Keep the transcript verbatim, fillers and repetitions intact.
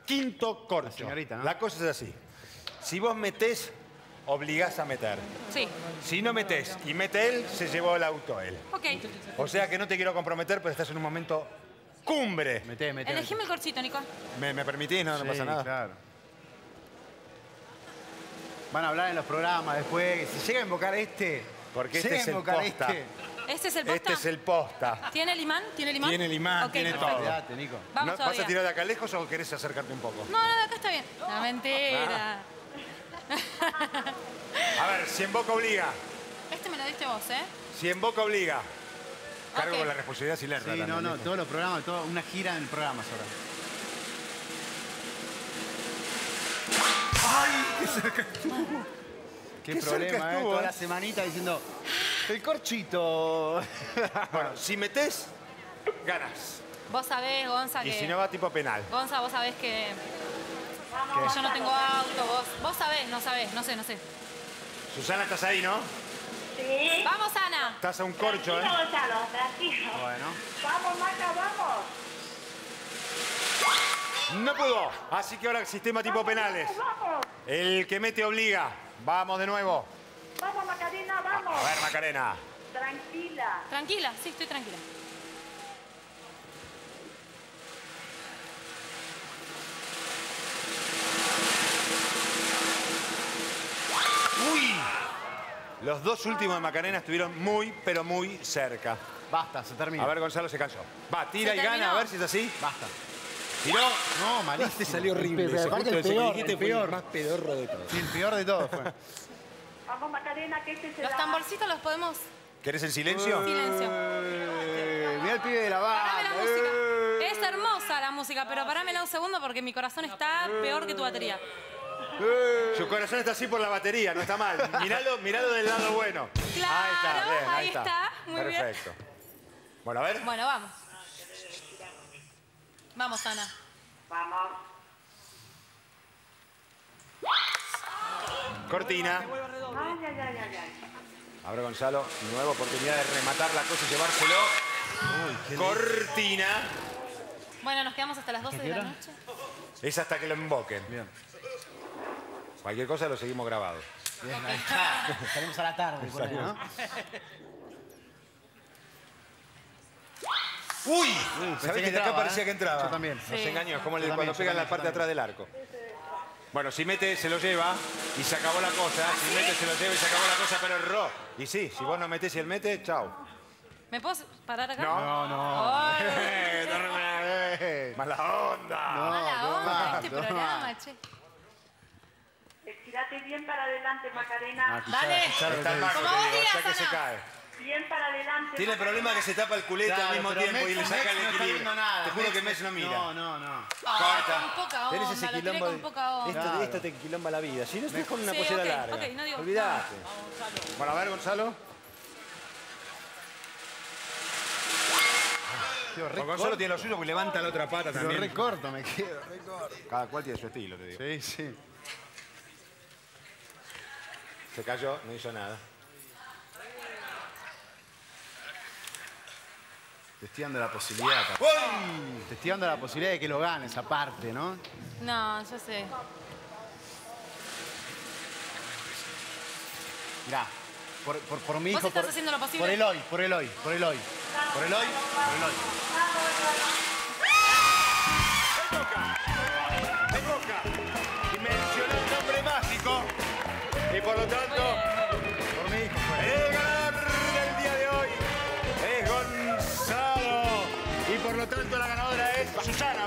quinto corcho. La señorita, ¿no? La cosa es así. Si vos metés, obligás a meter. Sí. Si no metés y mete él, se llevó el auto él. Ok. O sea que no te quiero comprometer, pero estás en un momento cumbre. Meté, meté. Elegime el corchito, Nico. ¿Me, me permitís? No, no Sí, pasa nada. claro. Van a hablar en los programas después. Si llega a invocar este... Porque este llega es a el invocar posta. este... ¿Este es el posta? Este es el posta. ¿Tiene el imán? ¿Tiene el imán? Tiene el imán, Ok, tiene perfecto. todo. Cuidate, Nico. Vamos ¿No- ¿Vas todavía. a tirar de acá lejos o querés acercarte un poco? No, no, de acá está bien. No, mentira. A ver, si en boca obliga. Este me lo diste vos, ¿eh? Si en boca obliga. Cargo Ok. con la responsabilidad si lerda Sí, no, también, no, ¿viste? todos los programas, todo, una gira en programas ahora. ¡Ay! ¡Qué cerca estuvo! Qué, Qué cerca problema, ¿eh? estuvo, Toda ¿eh? la semanita diciendo... El corchito. Bueno, si metés, ganas. Vos sabés, Gonza, Y que... si no va tipo penal. Gonza, vos sabés que... que yo no tengo auto, vos... Vos sabés, no sabés, no sé, no sé. Susana, estás ahí, ¿no? Sí. ¡Vamos, Ana! Estás a un corcho, ¿eh? Tranquilo, Gonzalo, tranquilo. Bueno. Vamos, Maca, vamos. No pudo. Así que ahora sistema tipo penales. Vamos, El que mete obliga. Vamos de nuevo. vamos, Macarena, A vamos. ver, Macarena. Tranquila. Tranquila, sí, estoy tranquila. ¡Uy! Los dos últimos de Macarena estuvieron muy, pero muy cerca. Basta, se termina. A ver, Gonzalo se cansó. Va, tira ¿Se y gana, terminó? a ver si es así. Basta. Tiró. No, malísimo. Este salió horrible. Pero ese, aparte justo el ese que peor, dijiste el fue peor. el más pedorro de todos. Sí, el peor de todos fue. Vamos, Macarena, que este se Los la- tamborcitos los podemos... ¿Querés el silencio? Silencio. Eh, Mirá el pibe de la Parame la banda. música. Eh. Es hermosa la música, pero parámela un segundo porque mi corazón está peor que tu batería. Su corazón está así por la batería, no está mal. Miralo, miralo del lado bueno. Claro, ahí está, bien, ahí está. Muy bien. Perfecto. Bueno, a ver. Bueno, vamos. Vamos, Ana. Vamos. Cortina. Ay, ay, ay, ay, ay. A ver, Gonzalo, nueva oportunidad de rematar la cosa y llevárselo. Cortina. Bueno, nos quedamos hasta las doce de la noche. Es hasta que lo invoquen. Bien. Cualquier cosa lo seguimos grabado. Bien, ahí está. Salimos a la tarde, por ahí, ¿no? ¡Uy! pensé ¿Sabés que que de acá entraba, parecía ¿eh? que entraba? Yo también. Nos Sí. engañó, es como el- Yo cuando también, pegan yo la parte de también, atrás del arco. Bueno, si mete, se lo lleva y se acabó la cosa. Si mete, se lo lleva y se acabó la cosa, pero erró. Y sí, si vos no metés y él mete, chao. ¿Me puedo parar acá? No, no. Ay, Eh, ¡Mala onda! mala no, onda no, este no. programa, che. Estírate bien para adelante, Macarena. Dale. Está el mago, Como te vos digo, digas, ya que se Ana. cae. Bien para adelante. Tiene el problema que se tapa el culete Claro, al mismo pero tiempo y le Mex- saca Mex el no está equilibrio. viendo nada. Te juro que Mex- Messi no mira. No, no, no. Ay, Corta. con poca onda, Tenés ese lo tiré quilombo con de- poca onda. Esto, de esto te quilomba la vida. Si no, estás con una Sí, pollera ok, larga. ok, no digo- Olvidate. Bueno, a ver, Gonzalo. Quedo re Con Gonzalo corto. tiene lo suyo porque levanta la otra pata Pero también. re corto me quedo, re corto. Cada cual tiene su estilo, te digo. Sí, sí. Se cayó, no hizo nada. Te estoy dando la posibilidad. papá. Te estoy dando la posibilidad de que lo ganes aparte, ¿no? No, yo sé. Mirá, por, por, por mi Vos hijo... estás por, haciendo lo posible. Por el hoy, por el hoy, por el hoy. Por el hoy, por el hoy. En boca. Y mencionó el nombre mágico. Y por lo tanto, Por mi hijo fue. el ganador del día de hoy es Gonzalo. Y por lo tanto, la ganadora es Susana.